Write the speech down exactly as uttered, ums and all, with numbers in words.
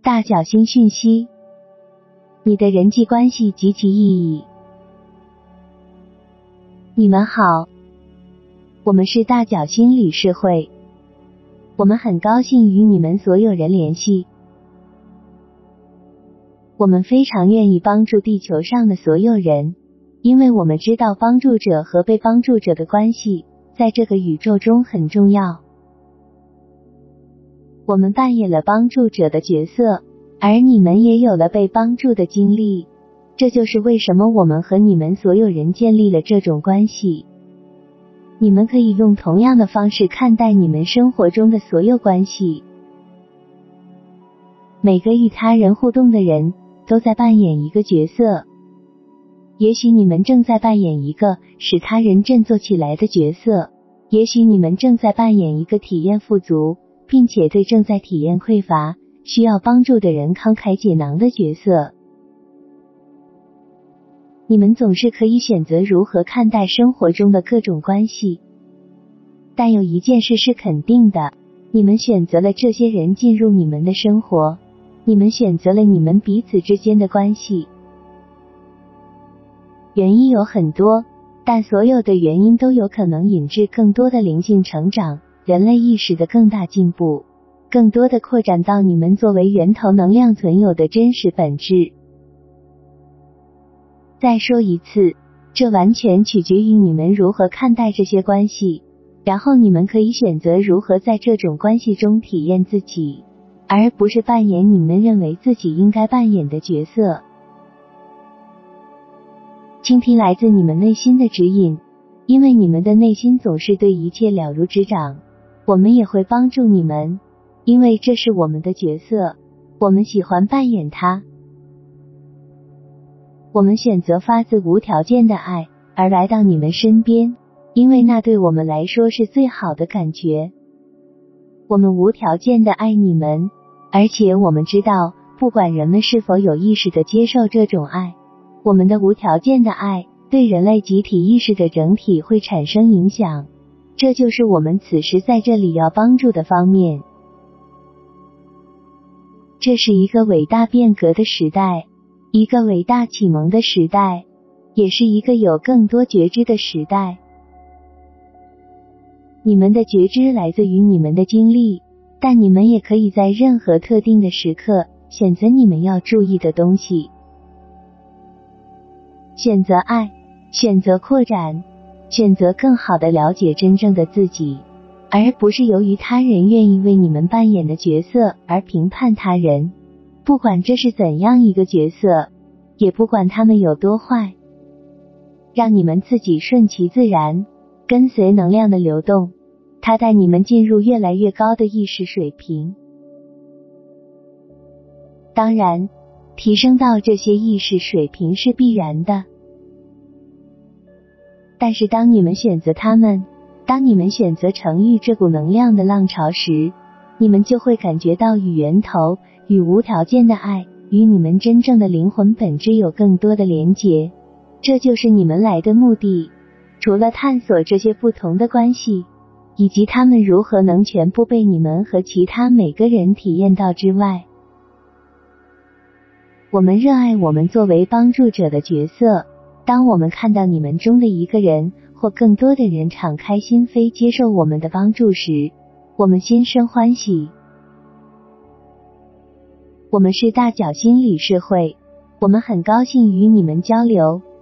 大角星讯息，你的人际关系及其意义。你们好，我们是大角星理事会，我们很高兴与你们所有人联系。我们非常愿意帮助地球上的所有人，因为我们知道帮助者和被帮助者的关系在这个宇宙中很重要。我们扮演了帮助者的角色，而你们也有了被帮助的经历，这就是为什么我们和你们所有人建立了这种关系。你们可以用同样的方式看待你们生活中的所有关系。每个与他人互动的人都在扮演一个角色，也许你们正在扮演一个使他人振作起来的角色，也许你们正在扮演一个体验富足并且对正在体验匮乏需要帮助的人慷慨解囊的角色。你们总是可以选择如何看待生活中的各种关系，但有一件事是肯定的，你们选择了这些人进入你们的生活，你们选择了你们彼此之间的关系。原因有很多，但所有的原因都有可能引致更多的灵性成长，人类意识的更大进步，更多的扩展到你们作为源头能量存有的真实本质。再说一次，这完全取决于你们如何看待这些关系，然后你们可以选择如何在这种关系中体验自己，而不是扮演你们认为自己应该扮演的角色。倾听来自你们内心的指引，因为你们的内心总是对一切了如指掌。我们也会帮助你们，因为这是我们的角色，我们喜欢扮演它。我们选择发自无条件的爱而来到你们身边，因为那对我们来说是最好的感觉。我们无条件的爱你们，而且我们知道，不管人们是否有意识的接受这种爱，我们的无条件的爱对人类集体意识的整体会产生影响。这就是我们此时在这里要帮助的方面。这是一个伟大变革的时代，一个伟大启蒙的时代，也是一个有更多觉知的时代。你们的觉知来自于你们的经历，但你们也可以在任何特定的时刻选择你们要注意的东西。选择爱，选择扩展，选择更好地了解真正的自己，而不是由于他人愿意为你们扮演的角色而评判他人，不管这是怎样一个角色，也不管他们有多坏。让你们自己顺其自然，跟随能量的流动，它带你们进入越来越高的意识水平。当然，提升到这些意识水平是必然的。但是当你们选择他们，当你们选择乘遇这股能量的浪潮时，你们就会感觉到与源头、与无条件的爱、与你们真正的灵魂本质有更多的连结。这就是你们来的目的，除了探索这些不同的关系，以及他们如何能全部被你们和其他每个人体验到之外。我们热爱我们作为帮助者的角色，当我们看到你们中的一个人或更多的人敞开心扉接受我们的帮助时，我们心生欢喜。我们是大角星理事会，我们很高兴与你们交流。